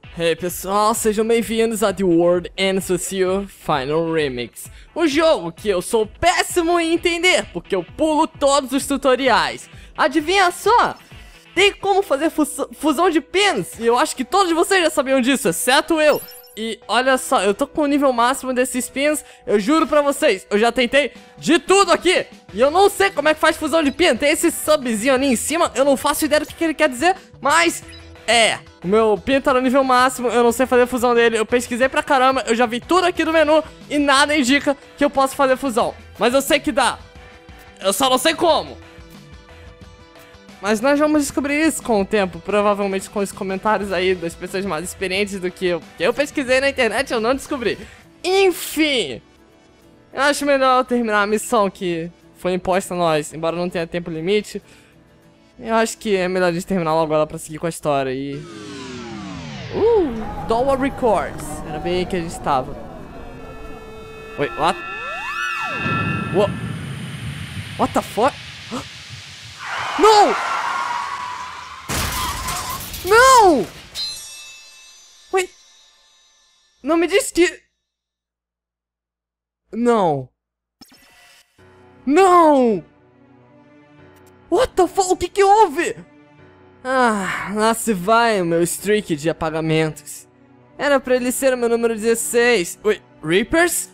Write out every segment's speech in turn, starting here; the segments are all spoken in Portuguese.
Hey pessoal, sejam bem-vindos a The World Ends With You Final Remix. O jogo que eu sou péssimo em entender, porque eu pulo todos os tutoriais. Adivinha só? Tem como fazer fusão de pins, e eu acho que todos vocês já sabiam disso, exceto eu. E olha só, eu tô com o nível máximo desses pins, eu juro pra vocês, eu já tentei de tudo aqui. E eu não sei como é que faz fusão de pin, tem esse subzinho ali em cima, eu não faço ideia do que ele quer dizer, mas... o meu pin tá no nível máximo, eu não sei fazer fusão dele, eu pesquisei pra caramba, eu já vi tudo aqui do menu e nada indica que eu posso fazer fusão. Mas eu sei que dá, eu só não sei como. Mas nós vamos descobrir isso com o tempo, provavelmente com os comentários aí das pessoas mais experientes do que eu. Eu pesquisei na internet e eu não descobri. Enfim, eu acho melhor eu terminar a missão que foi imposta a nós, embora não tenha tempo limite. Eu acho que é melhor a gente terminar logo ela pra seguir com a história e... Doll Records. Era bem aí que a gente estava. Wait, what? What the fuck? Não! Não! Wait. Não me disse que... Não. Não! What the fuck? O que houve? Lá se vai o meu streak de apagamentos. Era pra ele ser o meu número 16. Oi, Reapers?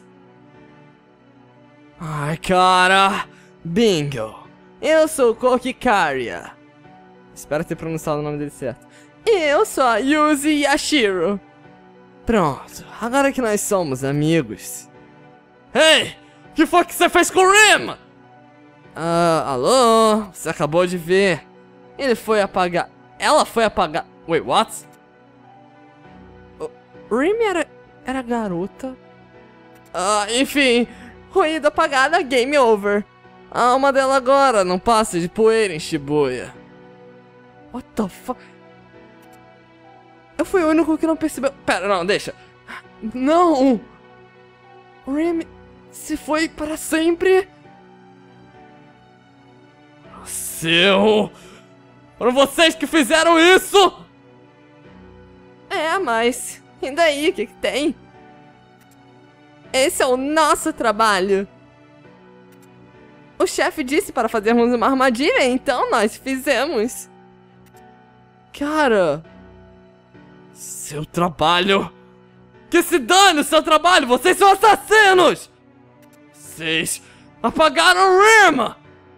Ai, cara. Bingo. Eu sou o Kokikaria. Espero ter pronunciado o nome dele certo. E eu sou a Yuzi Yashiro. Pronto, agora que nós somos amigos. Hey! O que foi que você fez com o Rim? Alô? Você acabou de ver. Ele foi apagar. Ela foi apagar. Wait, what? Rim era garota? Enfim. Ruído apagada, game over. A alma dela agora não passa de poeira em Shibuya. What the fuck? Eu fui o único que não percebeu. Pera, não, deixa. Não! Rim se foi para sempre? Foram vocês que fizeram isso! Mas... E daí, o que tem? Esse é o nosso trabalho. O chefe disse para fazermos uma armadilha, então nós fizemos. Cara... Seu trabalho... Que se dane o seu trabalho! Vocês são assassinos! Vocês apagaram o Rim!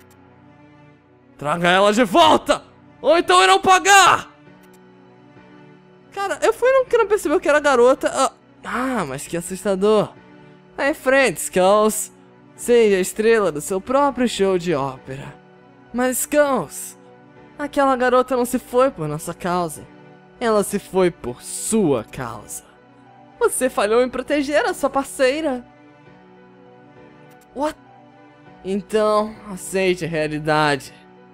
Traga ela de volta! Ou então irão pagar! Cara, eu fui um que não percebeu que era garota. Mas que assustador. Aí, frente, Skulls. Seja a estrela do seu próprio show de ópera. Mas, Skulls, aquela garota não se foi por nossa causa. Ela se foi por sua causa. Você falhou em proteger a sua parceira. What? Então, aceite a realidade.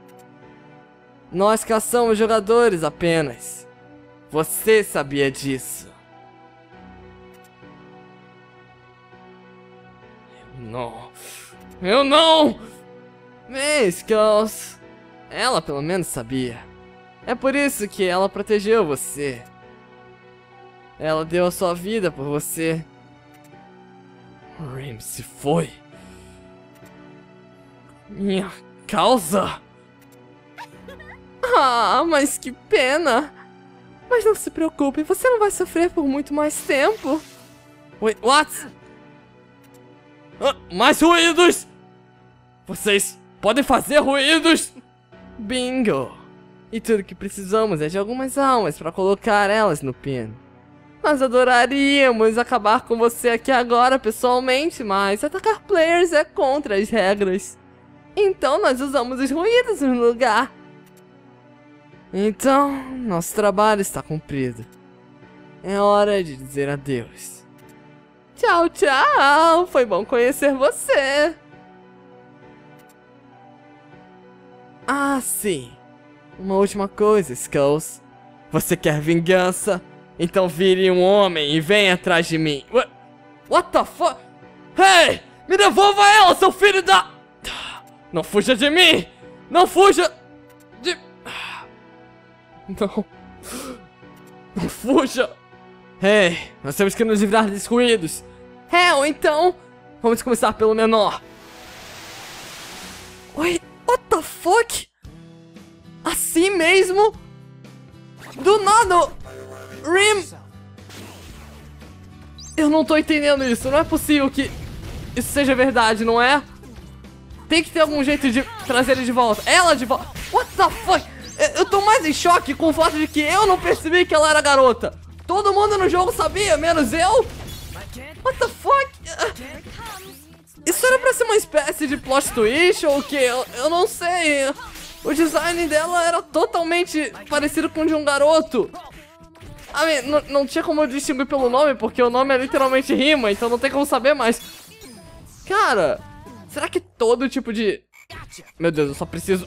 Nós caçamos jogadores apenas. Você sabia disso. Eu não! Skulls. Ela pelo menos sabia. É por isso que ela protegeu você. Ela deu a sua vida por você. Rim se foi. Minha causa. Mas que pena. Mas não se preocupe, você não vai sofrer por muito mais tempo. Wait, what? Mais ruídos! Vocês podem fazer ruídos! Bingo! E tudo que precisamos é de algumas almas para colocar elas no pino. Nós adoraríamos acabar com você aqui agora pessoalmente, mas atacar players é contra as regras. Então nós usamos os ruídos no lugar. Então, nosso trabalho está cumprido. É hora de dizer adeus. Tchau, tchau! Foi bom conhecer você! Sim. Uma última coisa, Skulls. Você quer vingança? Então vire um homem e venha atrás de mim. What the fuck? Hey! Me devolva ela, seu filho da... Não fuja de mim! Não fuja de... Não. Não fuja! Hey, nós temos que nos livrar desses ruídos. Ou então, vamos começar pelo menor. Oi, what the fuck? Assim mesmo? Do nada, Rim. Eu não tô entendendo isso, não é possível que isso seja verdade, não é? Tem que ter algum jeito de trazer ele de volta. Ela de volta. What the fuck? Eu tô mais em choque com o fato de que eu não percebi que ela era garota. Todo mundo no jogo sabia, menos eu. What the fuck? Isso era pra ser uma espécie de plot twist ou o que? Eu não sei. O design dela era totalmente parecido com o de um garoto. Não tinha como eu distinguir pelo nome, porque o nome é literalmente rima, então não tem como saber, mas... Cara, será que todo tipo de... Meu Deus, eu só preciso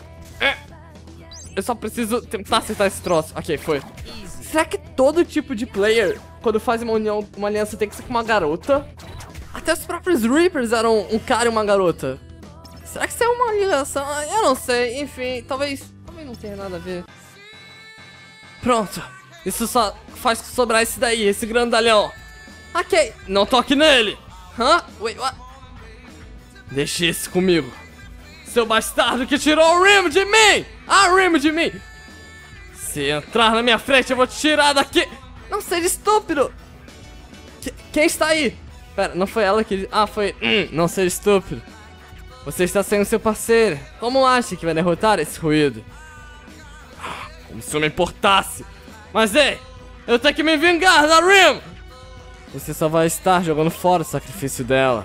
tentar acertar esse troço. Ok, foi. Será que todo tipo de player, quando faz uma união, uma aliança, tem que ser com uma garota? Até os próprios Reapers eram um cara e uma garota. Será que isso é uma ligação? Eu não sei, enfim, talvez não tenha nada a ver. Pronto, isso só faz sobrar esse daí, esse grandalhão. Ok, não toque nele. Wait, what? Deixe isso comigo. Seu bastardo que tirou o Rim de mim! Rim de mim! Se entrar na minha frente, eu vou te tirar daqui! Não seja estúpido! Quem está aí? Pera, não foi ela que... foi... não seja estúpido. Você está sem o seu parceiro. Como acha que vai derrotar esse ruído? Como se eu me importasse. Mas ei, eu tenho que me vingar da Rim! Você só vai estar jogando fora o sacrifício dela.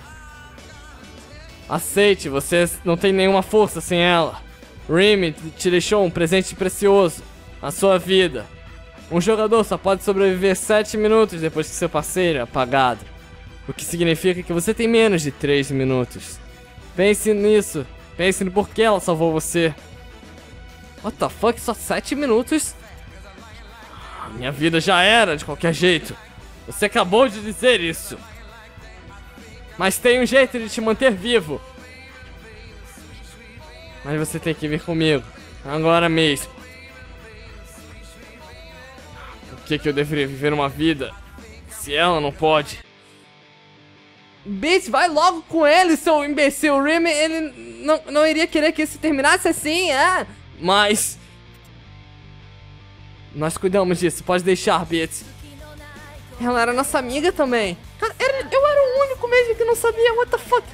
Aceite, você não tem nenhuma força sem ela. Rim te deixou um presente precioso, a sua vida. Um jogador só pode sobreviver 7 minutos depois que seu parceiro é apagado. O que significa que você tem menos de 3 minutos. Pense nisso. Pense no porquê ela salvou você. What the fuck? Só 7 minutos? Minha vida já era de qualquer jeito. Você acabou de dizer isso. Mas tem um jeito de te manter vivo. Mas você tem que vir comigo. Agora mesmo. Por que eu deveria viver uma vida se ela não pode? Bitch, vai logo com ele, seu imbecil. O Rim, ele não iria querer que isso terminasse assim, Mas... nós cuidamos disso, pode deixar, Bitch. Ela era nossa amiga também. Cara, eu era o único mesmo que não sabia, what the fuck.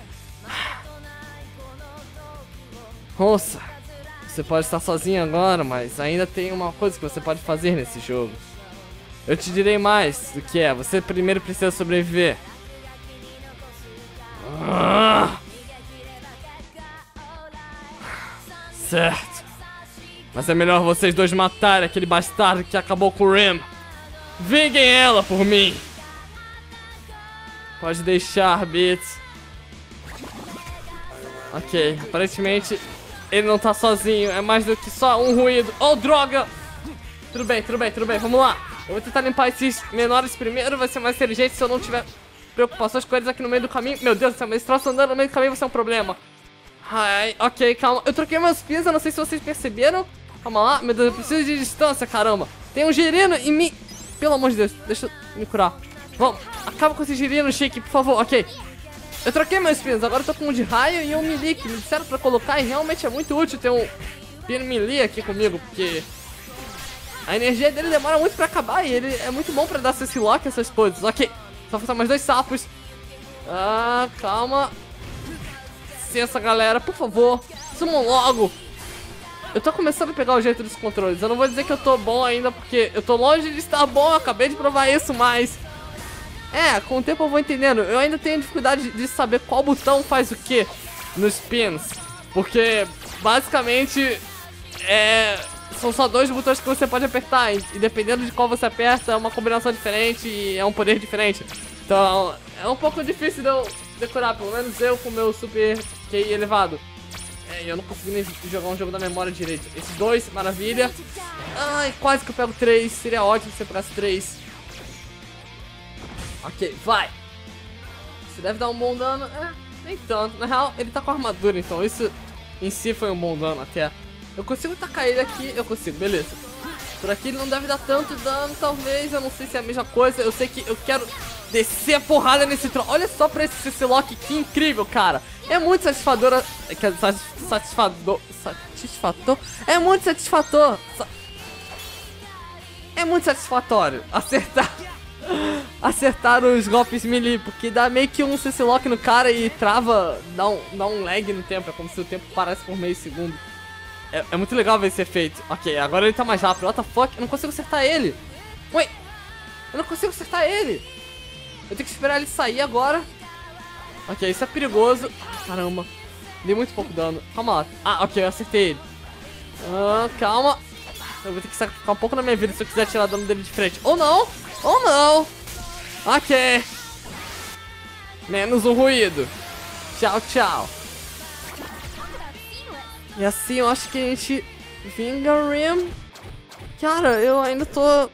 Moça, você pode estar sozinha agora, mas ainda tem uma coisa que você pode fazer nesse jogo. Eu te direi mais do que é, você primeiro precisa sobreviver. Certo. Mas é melhor vocês dois matarem aquele bastardo que acabou com o Rim. Vinguem ela por mim. Pode deixar, Bits. Ok, aparentemente ele não tá sozinho. É mais do que só um ruído. Oh, droga! Tudo bem, vamos lá. Eu vou tentar limpar esses menores primeiro. Vai ser mais inteligente se eu não tiver preocupações com eles aqui no meio do caminho. Meu Deus do céu, mas esse troço andando no meio do caminho vai ser um problema. Ai, ok, calma. Eu troquei meus pisos, eu não sei se vocês perceberam. Calma lá, meu Deus, eu preciso de distância, caramba. Tem um girino em mim. Pelo amor de Deus, deixa eu me curar. Vamos, acaba com esse girino, Shake, por favor, ok. Eu troquei meus pinos, agora eu tô com um de raio e um melee que me disseram pra colocar. E realmente é muito útil ter um pino melee aqui comigo, porque a energia dele demora muito pra acabar. E ele é muito bom pra dar esse lock, essas coisas. Ok, só falta mais 2 sapos. Calma. Licença, galera, por favor, sumam logo. Eu tô começando a pegar o jeito dos controles. Eu não vou dizer que eu tô bom ainda, porque eu tô longe de estar bom. Eu acabei de provar isso, mas... com o tempo eu vou entendendo. Eu ainda tenho dificuldade de saber qual botão faz o que nos pins. Porque, basicamente, são só 2 botões que você pode apertar. E dependendo de qual você aperta, é uma combinação diferente e é um poder diferente. Então, é um pouco difícil de eu decorar. Pelo menos eu com o meu super QI elevado. Eu não consegui nem jogar um jogo da memória direito. Esses 2, maravilha. Ai, quase que eu pego 3. Seria ótimo se eu pegasse 3. Ok, vai. Você deve dar um bom dano. Nem tanto. Na real, ele tá com armadura, então isso em si foi um bom dano até. Eu consigo tacar ele aqui. Eu consigo, beleza. Por aqui ele não deve dar tanto dano, talvez. Eu não sei se é a mesma coisa. Eu sei que eu quero descer a porrada nesse troll. Olha só pra esse CC Lock, que incrível, cara. É muito satisfatório. É muito satisfatório. É muito satisfatório acertar os golpes melee, porque dá meio que um CC Lock no cara e trava, dá um lag no tempo. É como se o tempo parasse por meio segundo. É muito legal ver esse efeito. Ok, agora ele tá mais rápido. What the fuck? Eu não consigo acertar ele. Ué, eu não consigo acertar ele. Eu tenho que esperar ele sair agora. Ok, isso é perigoso. Caramba, dei muito pouco dano. Calma lá. Ah, ok, eu acertei ele. Calma. Eu vou ter que sacrificar um pouco na minha vida se eu quiser tirar dano dele de frente. Ou não, ou não. Ok. Menos um ruído. Tchau, tchau. E assim eu acho que a gente vinga o Rim. Cara, eu ainda tô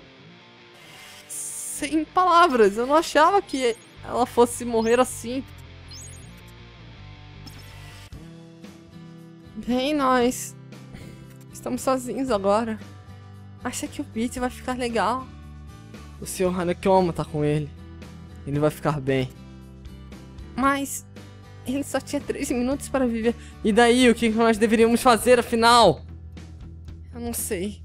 sem palavras. Eu não achava que ela fosse morrer assim. Bem, nós estamos sozinhos agora. Acha que o Beat vai ficar legal? O Sr. Hanekoma tá com ele. Ele vai ficar bem. Mas ele só tinha 13 minutos para viver. E daí, o que nós deveríamos fazer, afinal? Eu não sei.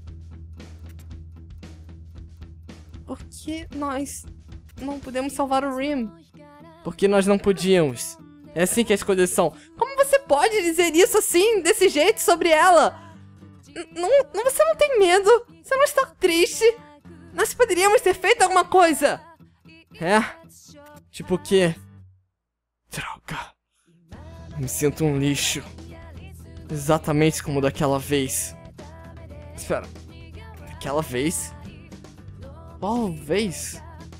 Por que nós não podemos salvar o Rim? Porque nós não podíamos. É assim que as coisas são. Como você pode dizer isso assim, desse jeito, sobre ela? Você não tem medo? Você não está triste? Nós poderíamos ter feito alguma coisa. É? Tipo o quê? Droga. Me sinto um lixo. Exatamente como daquela vez. Espera. Daquela vez? Qual vez?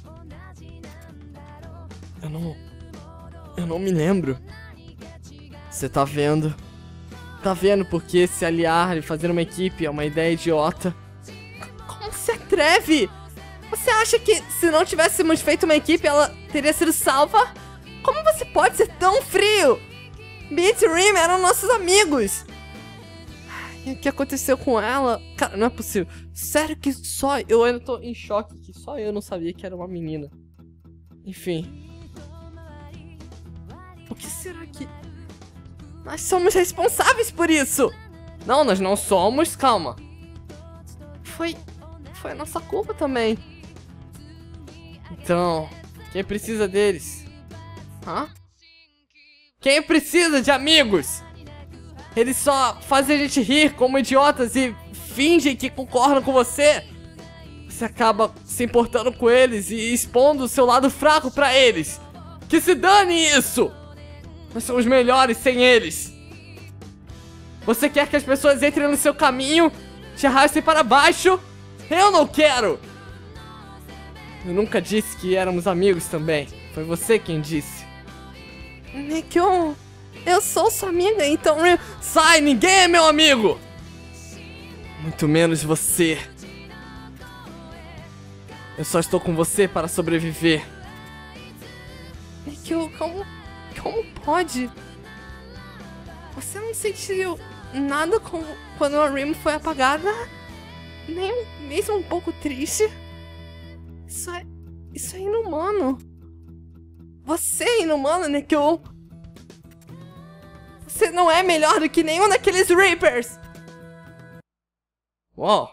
Eu não me lembro. Você tá vendo? Tá vendo porque se aliar e fazer uma equipe é uma ideia idiota? Como se atreve? Você acha que se não tivéssemos feito uma equipe ela teria sido salva? Como você pode ser tão frio? Beat e Rim eram nossos amigos. E o que aconteceu com ela? Cara, não é possível. Sério que só... Eu ainda tô em choque que só eu não sabia que era uma menina. Enfim. O que será que... Nós somos responsáveis por isso! Não, nós não somos, calma. Foi a nossa culpa também. Então, quem precisa deles? Hã? Quem precisa de amigos? Eles só fazem a gente rir como idiotas e fingem que concordam com você. Você acaba se importando com eles e expondo o seu lado fraco pra eles. Que se dane isso! Nós somos melhores sem eles. Você quer que as pessoas entrem no seu caminho, te arrastem para baixo? Eu não quero! Eu nunca disse que éramos amigos também. Foi você quem disse. Nekyon, eu sou sua amiga, então... Sai, ninguém é meu amigo! Muito menos você. Eu só estou com você para sobreviver. Nekyon, como pode? Você não sentiu nada quando a Rim foi apagada? Nem mesmo um pouco triste? Isso é inumano. Você é inumano, Nekyon. Você não é melhor do que nenhum daqueles Reapers. Uau.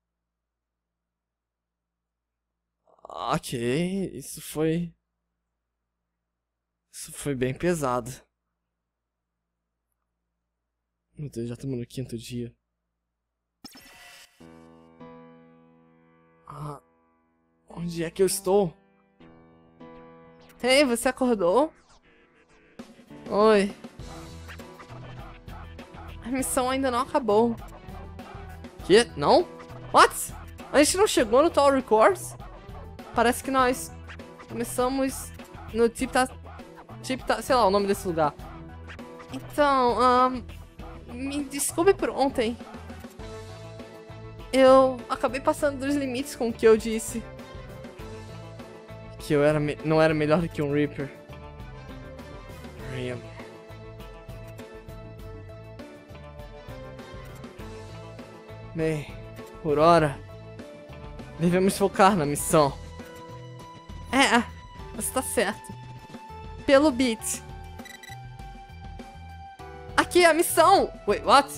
Ok, isso foi bem pesado. Meu Deus, já estamos no 5º dia. Onde é que eu estou? Ei, você acordou? Oi. A missão ainda não acabou. Que? Não? What? A gente não chegou no Tower Records? Parece que nós começamos no sei lá o nome desse lugar. Então, me desculpe por ontem. Eu acabei passando dos limites com o que eu disse. Que eu não era melhor do que um Reaper. Rim. Bem, por hora, Devemos focar na missão. Você tá certo. Pelo beat. Aqui é a missão! Wait, what?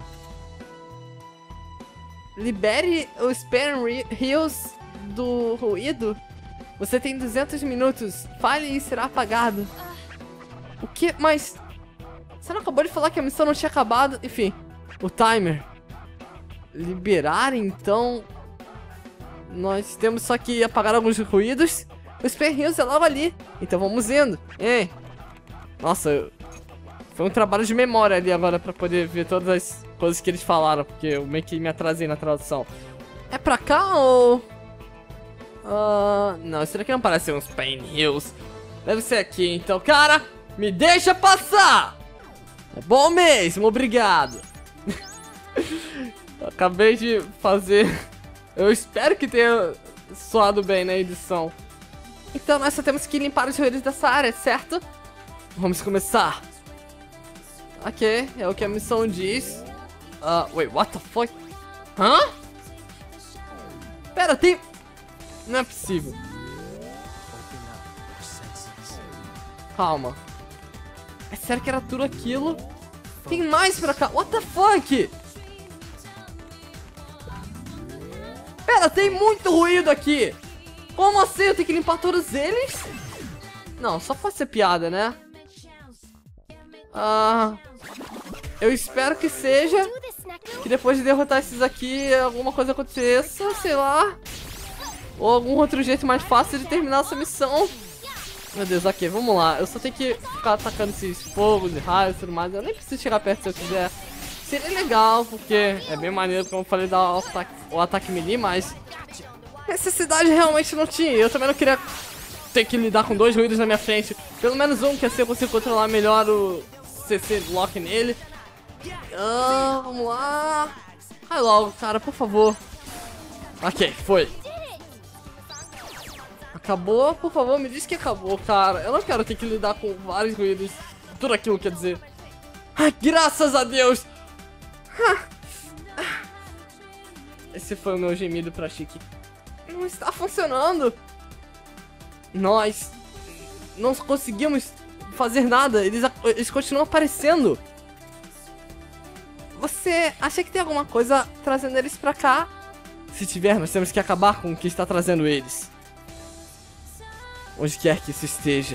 Libere o Span Hills do ruído. Você tem 200 minutos. Fale e será apagado. O que? Mas... Você não acabou de falar que a missão não tinha acabado? Enfim, o timer. Liberar, então... Nós temos só que apagar alguns ruídos. O Span Hills é logo ali. Então vamos indo. Ei. Nossa, foi um trabalho de memória ali agora pra poder ver todas as coisas que eles falaram. Porque eu meio que me atrasei na tradução. É pra cá ou... não, isso daqui não parece ser uns Span Hills. Deve ser aqui, então, cara, me deixa passar! É bom mesmo, obrigado. Acabei de fazer... Eu espero que tenha soado bem na edição. Então nós só temos que limpar os ruídos dessa área, certo? Vamos começar. Ok, é o que a missão diz. Wait, what the fuck? Hã? Pera, tem... Não é possível. Calma. É sério que era tudo aquilo? Tem mais pra cá. What the fuck? Pera, tem muito ruído aqui. Como assim? Eu tenho que limpar todos eles? Não, só pode ser piada, né? Eu espero que seja. Que depois de derrotar esses aqui, alguma coisa aconteça, sei lá. Ou algum outro jeito mais fácil de terminar essa missão. Meu Deus, ok, vamos lá. Eu só tenho que ficar atacando esses fogos, raios e tudo mais. Eu nem preciso chegar perto se eu quiser. Seria legal, porque é bem maneiro, como eu falei, dar o ataque melee, mas... necessidade realmente não tinha. Eu também não queria ter que lidar com dois ruídos na minha frente. Pelo menos um, que assim eu consigo controlar melhor o CC Lock nele. Vamos lá. Vai logo, cara, por favor. Ok, foi. Acabou? Por favor, me diz que acabou, cara. Eu não quero ter que lidar com vários ruídos. Tudo aquilo quer dizer. Ai, graças a Deus! Esse foi o meu gemido pra Chique. Não está funcionando. Nós não conseguimos fazer nada. Eles continuam aparecendo. Você acha que tem alguma coisa trazendo eles pra cá? Se tiver, nós temos que acabar com o que está trazendo eles. Onde quer que isso esteja.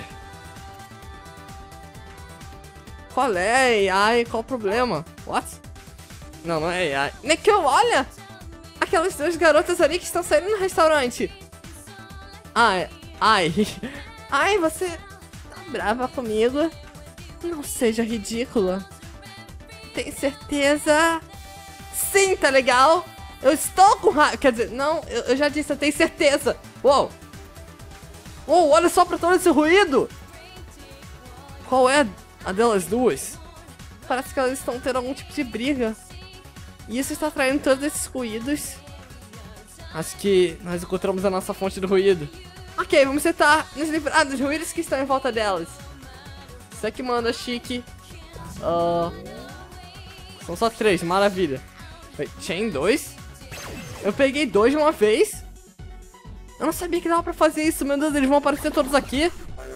Qual é, AI? Qual o problema? What? Não, não é AI. Nekio, olha! Aquelas duas garotas ali que estão saindo no restaurante. Ai, você tá brava comigo? Não seja ridícula. Tem certeza? Sim, tá legal? Eu estou com raiva. Quer dizer, não, eu já disse, eu tenho certeza. Uou! Uou, olha só pra todo esse ruído! Qual é a delas duas? Parece que elas estão tendo algum tipo de briga. E isso está atraindo todos esses ruídos. Acho que nós encontramos a nossa fonte do ruído. Ok, vamos tentar nos livrar dos ruídos que estão em volta delas. Isso aqui manda, Chique. São só 3, maravilha. Chain 2? Eu peguei 2 de uma vez. Eu não sabia que dava pra fazer isso, meu Deus, eles vão aparecer todos aqui.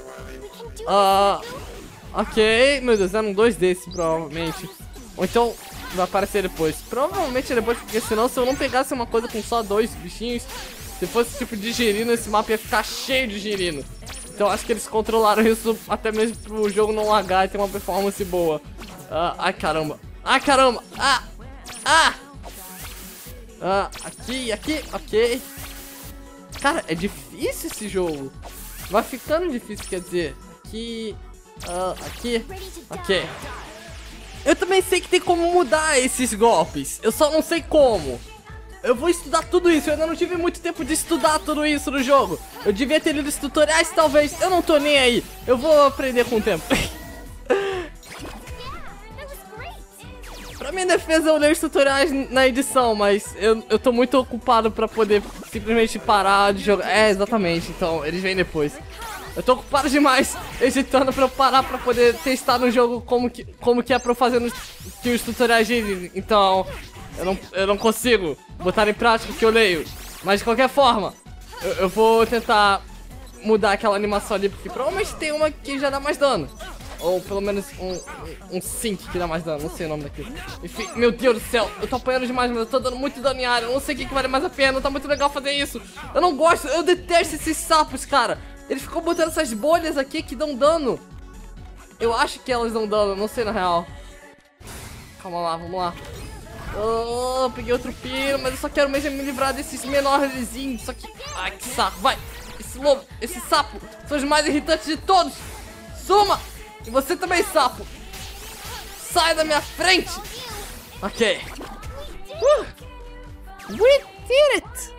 Ok, meu Deus, eram 2 desses, provavelmente. Ou então vai aparecer depois. Provavelmente depois, porque senão se eu não pegasse uma coisa com só 2 bichinhos, se fosse tipo de girino, esse mapa ia ficar cheio de girino. Então acho que eles controlaram isso até mesmo pro jogo não lagar e ter uma performance boa. Ai caramba. Ai caramba. Aqui, ok. Cara, é difícil esse jogo. Vai ficando difícil, quer dizer. Aqui. Aqui. Ok. Eu também sei que tem como mudar esses golpes. Eu só não sei como. Eu vou estudar tudo isso. Eu ainda não tive muito tempo de estudar tudo isso no jogo. Eu devia ter lido os tutoriais, talvez. Eu não tô nem aí. Eu vou aprender com o tempo. Pra minha defesa, eu leio os tutoriais na edição, mas eu tô muito ocupado pra poder simplesmente parar de jogar. É, exatamente. Então, eles vêm depois. Eu tô ocupado demais editando pra eu parar pra poder testar no jogo como que é pra eu fazer que os tutoriais dizem. Então, eu não consigo botar em prática o que eu leio. Mas de qualquer forma, eu vou tentar mudar aquela animação ali, porque provavelmente tem uma que já dá mais dano. Ou pelo menos um sync que dá mais dano, não sei o nome daquilo. Enfim, meu Deus do céu, eu tô apanhando demais, mas eu tô dando muito dano em área. Eu não sei o que vale mais a pena, tá muito legal fazer isso. Eu não gosto, eu detesto esses sapos, cara. Eles ficam botando essas bolhas aqui que dão dano. Eu acho que elas dão dano, não sei na real. Calma lá, vamos lá. Oh, peguei outro pino, mas eu só quero mesmo me livrar desses menorzinhos. Só que... ai, que saco, vai. Esse lobo, esse sapo, são os mais irritantes de todos. Suma! E você também, sapo. Sai da minha frente. Ok. We did it.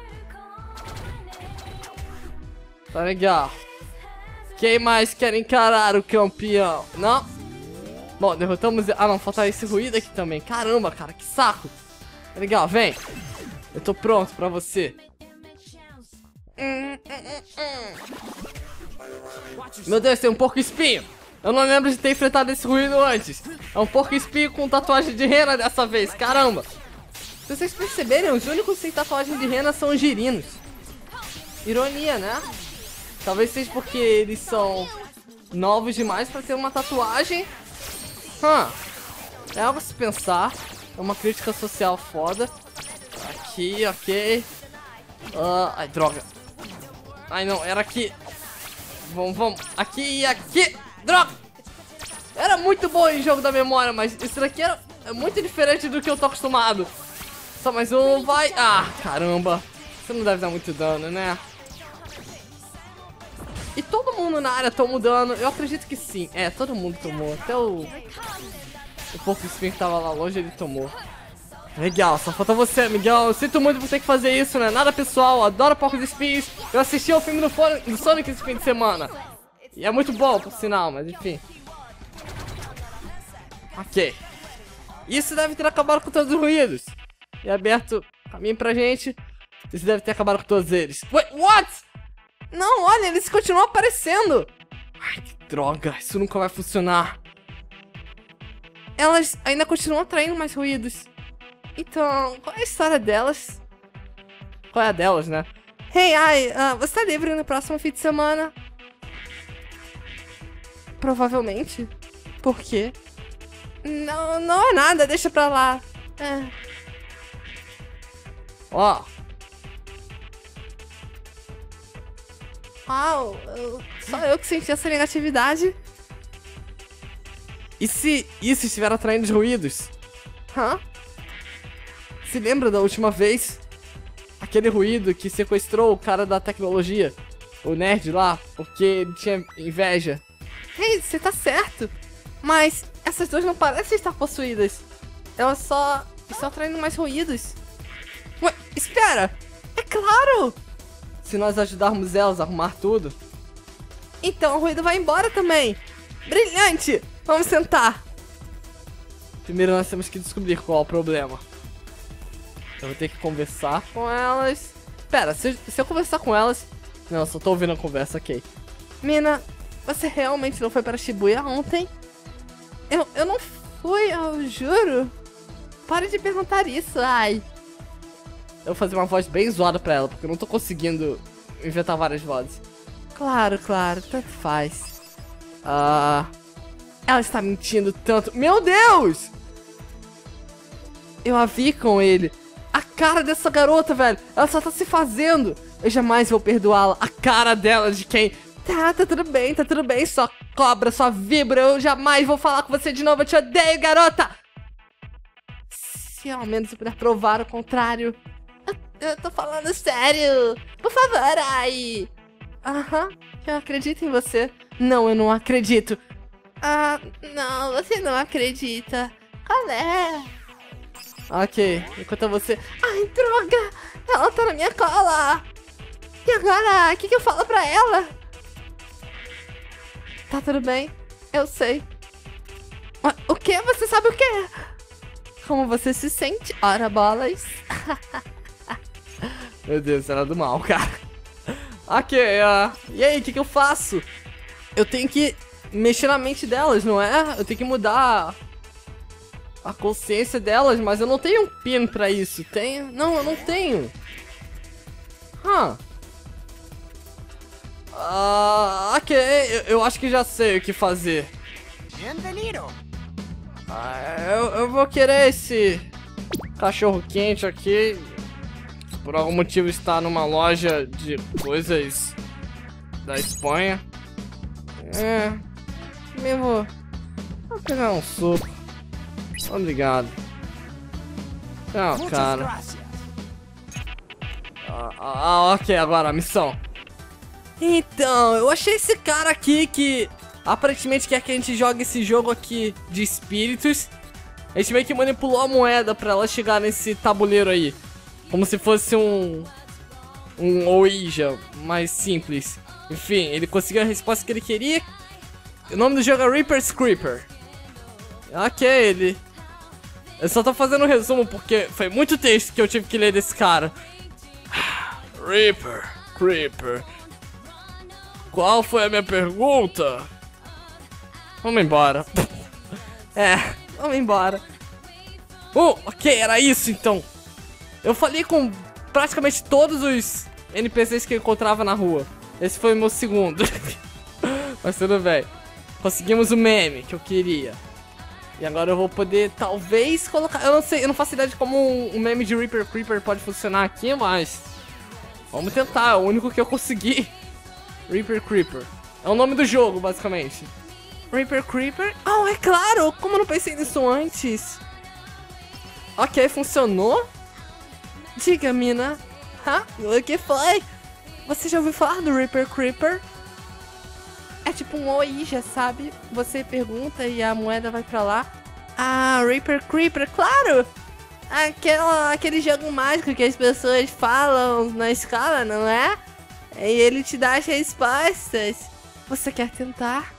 Tá legal. Quem mais quer encarar o campeão? Não? Bom, derrotamos... ah, não, falta esse ruído aqui também. Caramba, cara, que saco. Tá legal, vem. Eu tô pronto pra você. Meu Deus, tem um porco espinho. Eu não lembro de ter enfrentado esse ruído antes. É um porco espinho com tatuagem de rena dessa vez, caramba. Se vocês perceberem, os únicos sem tatuagem de rena são os girinos. Ironia, né? Talvez seja porque eles são novos demais pra ter uma tatuagem. É algo a se pensar. É uma crítica social foda. Aqui, ok. Ai, droga. Ai, não, era aqui. Vamos. Aqui e aqui. Droga! Era muito bom em jogo da memória, mas esse daqui é muito diferente do que eu tô acostumado. Só mais um, vai. Ah, caramba. Você não deve dar muito dano, né? E todo mundo na área tomou dano. Eu acredito que sim. É, todo mundo tomou. Até o porco espinho que tava lá longe, ele tomou. Legal, só falta você, Miguel. Eu sinto muito por ter que fazer isso, né? Nada pessoal, adoro porcos espinhos. Eu assisti ao filme do Sonic esse fim de semana. E é muito bom, por sinal, mas enfim. Ok. Isso deve ter acabado com todos os ruídos. E aberto caminho pra gente. Isso deve ter acabado com todos eles. Wait, what? Não, olha, eles continuam aparecendo. Ai, que droga, isso nunca vai funcionar. Elas ainda continuam atraindo mais ruídos. Então, qual é a história delas? Qual é a delas, né? Hey, você tá livre no próximo fim de semana? Provavelmente. Por quê? Não é nada, deixa pra lá. Ó. Uau, só eu que senti essa negatividade. E se isso estiver atraindo os ruídos? Se lembra da última vez? Aquele ruído que sequestrou o cara da tecnologia, o nerd lá, porque ele tinha inveja. Ei, você tá certo. Mas essas duas não parecem estar possuídas. Elas só estão atraindo mais ruídos. Ué, espera! É claro! Se nós ajudarmos elas a arrumar tudo, então o ruído vai embora também. Brilhante! Vamos sentar. Primeiro nós temos que descobrir qual é o problema. Eu vou ter que conversar com elas. Pera, se eu conversar com elas... Não, só tô ouvindo a conversa, ok. Mina, você realmente não foi para Shibuya ontem? Eu não fui, eu juro. Pare de perguntar isso, ai. Eu vou fazer uma voz bem zoada pra ela, porque eu não tô conseguindo inventar várias vozes. Claro, tanto faz. Ela está mentindo tanto. Meu Deus! Eu a vi com ele. A cara dessa garota, velho. Ela só tá se fazendo. Eu jamais vou perdoá-la. A cara dela de quem... Tá tudo bem. Só cobra, só vibra. Eu jamais vou falar com você de novo. Eu te odeio, garota. Se ao menos eu puder provar o contrário. Eu tô falando sério. Por favor, ai. Eu acredito em você. Não, eu não acredito. Não, você não acredita. Qual é? Ok, enquanto você... Ai, droga! Ela tá na minha cola! E agora, o que eu falo pra ela? Tá tudo bem, eu sei. O quê? Você sabe o quê? Como você se sente? Ora bolas. Meu Deus, era do mal, cara. Ok, e aí, o que eu faço? Eu tenho que mexer na mente delas, não é? Eu tenho que mudar a consciência delas, mas eu não tenho um pino pra isso. Tenho? Não, eu não tenho. Ok, eu acho que já sei o que fazer. Bienvenido. Eu vou querer esse cachorro quente aqui. Por algum motivo está numa loja de coisas da Espanha. Vou pegar um suco. Obrigado. Não, Muchas cara. gracias. Ok, agora a missão. Então, eu achei esse cara aqui que aparentemente quer que a gente jogue esse jogo aqui de espíritos. A gente meio que manipulou a moeda pra ela chegar nesse tabuleiro aí. Como se fosse um Ouija mais simples. Enfim, ele conseguiu a resposta que ele queria. O nome do jogo é Reaper's Creeper. Ok, ele... Eu só tô fazendo um resumo porque foi muito texto que eu tive que ler desse cara. Reaper, Creeper. Qual foi a minha pergunta? Vamos embora. Vamos embora. Ok, era isso então. Eu falei com praticamente todos os NPCs que eu encontrava na rua. Esse foi o meu segundo. Mas tudo bem. Conseguimos o meme que eu queria. E agora eu vou poder, talvez, colocar... Eu não sei, eu não faço ideia de como um meme de Reaper Creeper pode funcionar aqui, mas... Vamos tentar, é o único que eu consegui. Reaper Creeper. É o nome do jogo, basicamente. Reaper Creeper? Oh, é claro! Como eu não pensei nisso antes? Ok, funcionou? Diga, mina. O que foi? Você já ouviu falar do Reaper Creeper? É tipo um Ouija, sabe? Você pergunta e a moeda vai pra lá. Reaper Creeper, claro! Aquele jogo mágico que as pessoas falam na escola, não é? E ele te dá as respostas. Você quer tentar?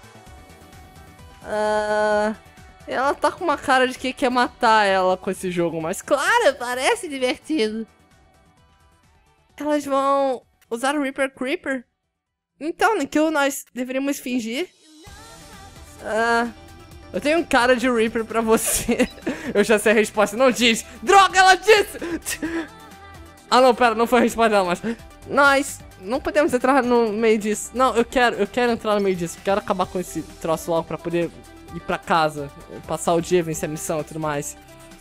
Ela tá com uma cara de que quer matar ela com esse jogo, mas claro, parece divertido. Elas vão usar o Reaper Creeper? Então, Nikhil, nós deveríamos fingir? Eu tenho um cara de Reaper pra você. Eu já sei a resposta, não diz. Droga, ela disse! Não, pera, não foi a resposta dela, mas... Nós não podemos entrar no meio disso. Não, eu quero entrar no meio disso. Quero acabar com esse troço logo pra poder ir pra casa. Passar o dia, vencer a missão e tudo mais.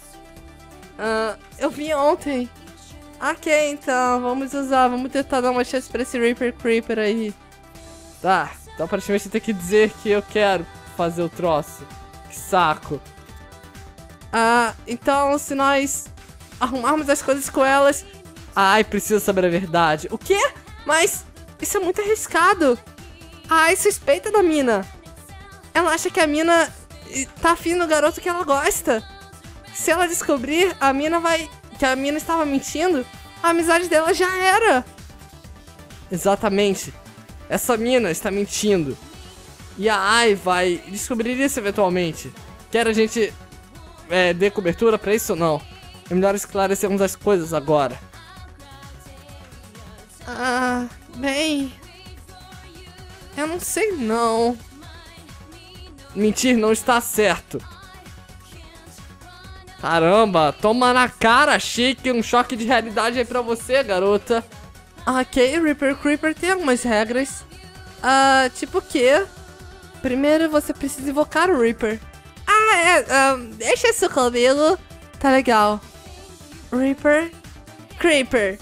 Eu vi ontem. Ok, então, vamos tentar dar uma chance pra esse Reaper Creeper aí. Tá, então praticamente tem que dizer que eu quero fazer o troço. Que saco. Então se nós arrumarmos as coisas com elas... preciso saber a verdade. O quê? Mas isso é muito arriscado. Suspeita da mina. Ela acha que a mina tá afim do garoto que ela gosta. Se ela descobrir, que a mina estava mentindo, a amizade dela já era. Exatamente. Essa mina está mentindo. E a Ai vai descobrir isso eventualmente. Quer a gente dê cobertura pra isso ou não? É melhor esclarecermos as coisas agora. Bem... Eu não sei não. Mentir não está certo. Caramba, toma na cara, chique, um choque de realidade aí pra você, garota. Ok, Reaper Creeper tem algumas regras. Tipo o quê? Primeiro você precisa invocar o Reaper. Deixa isso comigo. Tá legal. Reaper Creeper.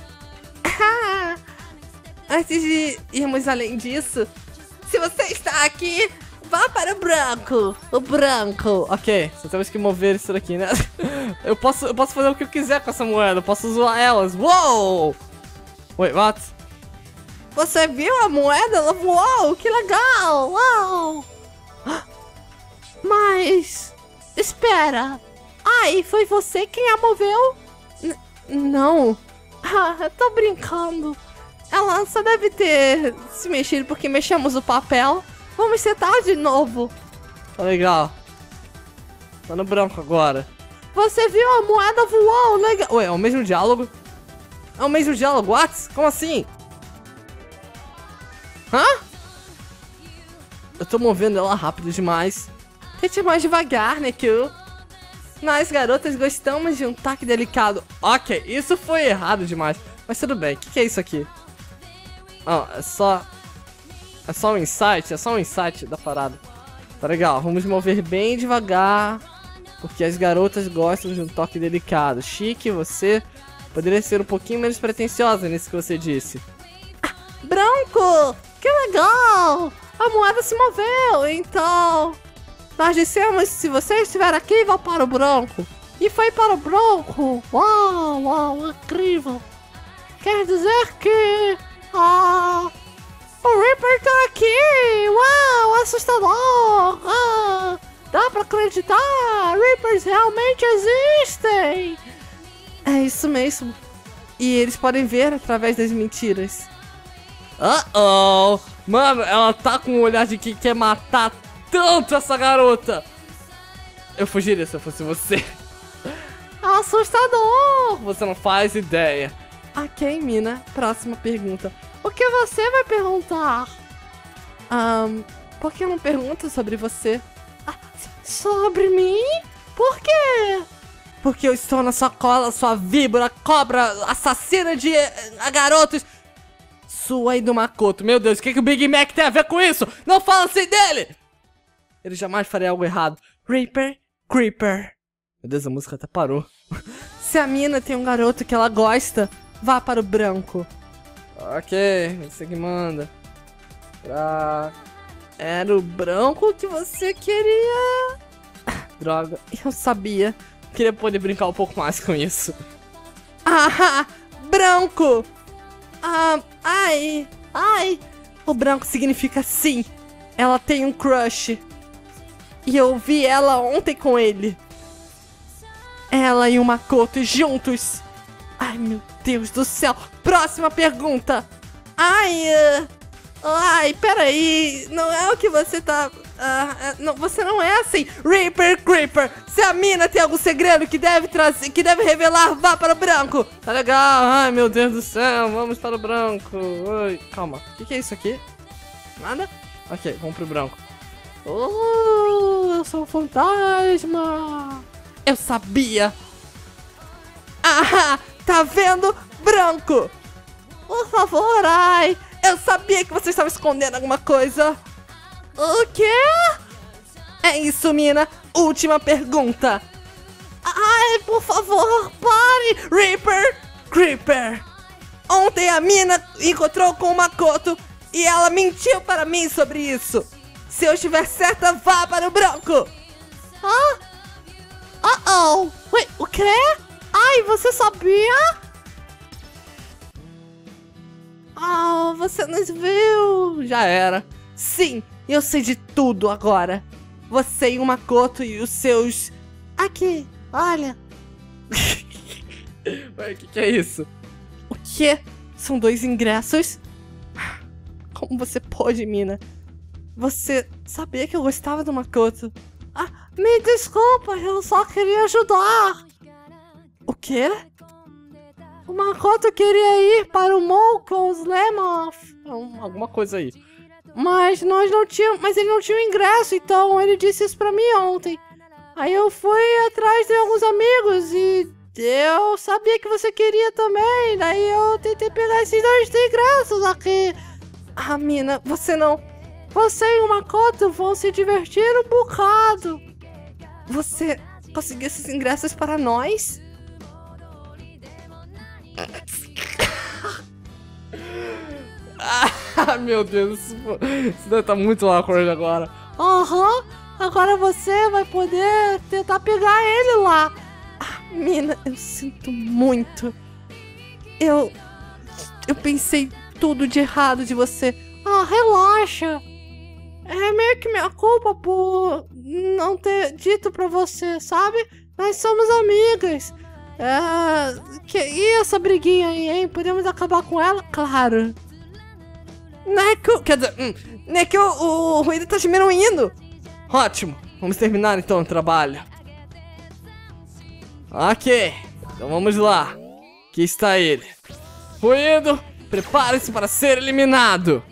Antes de irmos além disso, se você está aqui, vá para o branco. O branco. Ok, só temos que mover isso daqui, né? Eu posso fazer o que eu quiser com essa moeda. Eu posso zoar elas. Uou! Wait, what? Você viu a moeda? Ela voou! Que legal! Uau! Mas... Espera! Foi você quem a moveu? Não. Tô brincando. Ela só deve ter se mexido porque mexemos o papel. Vamos tentar de novo. Tá legal. Tá no branco agora. Você viu a moeda voou? Legal. Ué, é o mesmo diálogo? É o mesmo diálogo? What? Como assim? Eu tô movendo ela rápido demais. Tente mais devagar, Nikhil. Nós, garotas, gostamos de um toque delicado. Ok, isso foi errado demais. Mas tudo bem, o que é isso aqui? Ah, é só um insight? É só um insight da parada. Tá legal, vamos mover bem devagar, porque as garotas gostam de um toque delicado. Chique, você poderia ser um pouquinho menos pretensiosa nisso que você disse. Ah, Branco! Que legal! A moeda se moveu, então... Nós dissemos, se você estiver aqui, vá para o branco. E foi para o branco. Uau, uau, incrível. Quer dizer que... o Reaper tá aqui! Uau, assustador! Dá pra acreditar! Reapers realmente existem! É isso mesmo. E eles podem ver através das mentiras. Mano, ela tá com um olhar de quem quer matar tanto essa garota. Eu fugiria se eu fosse você. Assustador! Você não faz ideia. Ok, Mina. Próxima pergunta. O que você vai perguntar? Por que não pergunta sobre você? Sobre mim? Por quê? Porque eu estou na sua cola, sua víbora, cobra, assassina de garotos. Sua e do Makoto. Meu Deus, o que o Big Mac tem a ver com isso? Não fala assim dele! Ele jamais faria algo errado. Reaper, Creeper. Meu Deus, a música até parou. Se a mina tem um garoto que ela gosta, vá para o branco. Ok, você que manda. Era o branco que você queria. Droga, eu sabia. Queria poder brincar um pouco mais com isso. Branco! Ai. O branco significa sim. Ela tem um crush. E eu vi ela ontem com ele. Ela e o Makoto juntos. Ai, meu Deus do céu. Próxima pergunta. Peraí. Não é o que você tá... não, você não é assim. Reaper, Creeper. Se a mina tem algum segredo que deve trazer, que deve revelar, vá para o branco. Tá legal. Ai, meu Deus do céu. Vamos para o branco. Oi, calma. O que é isso aqui? Nada? Ok, vamos pro branco. Eu sou um fantasma. Eu sabia. Tá vendo? Branco. Por favor, eu sabia que você estava escondendo alguma coisa. O quê? É isso, mina. Última pergunta. Por favor, pare. Reaper, Creeper. Ontem a mina encontrou com o Makoto e ela mentiu para mim sobre isso. Se eu estiver certa, vá para o branco. Ué, o quê? Você sabia? Você nos viu. Já era. Sim, eu sei de tudo agora. Você e o Makoto e os seus... Aqui, olha. Ué, o que é isso? O quê? São 2 ingressos? Como você pode, mina? Você sabia que eu gostava do Makoto? Me desculpa, eu só queria ajudar. O quê? O Makoto queria ir para o Moko's Lemoth. Alguma coisa aí. Mas nós não tínhamos. Mas ele não tinha o ingresso, então ele disse isso pra mim ontem. Aí eu fui atrás de alguns amigos e eu sabia que você queria também. Daí eu tentei pegar esses 2 ingressos aqui. Mina, você não. Você e o Makoto vão se divertir um bocado. Você conseguiu esses ingressos para nós? Meu Deus, isso deve estar muito awkward agora. Agora você vai poder tentar pegar ele lá. Mina, eu sinto muito. Eu pensei tudo de errado de você. Relaxa. É meio que minha culpa por não ter dito pra você, sabe? Nós somos amigas. E essa briguinha aí, hein? Podemos acabar com ela? Claro. Não é que o ruído tá diminuindo. Ótimo. Vamos terminar então o trabalho. Ok. Então vamos lá. Aqui está ele. Ruído, prepare-se para ser eliminado.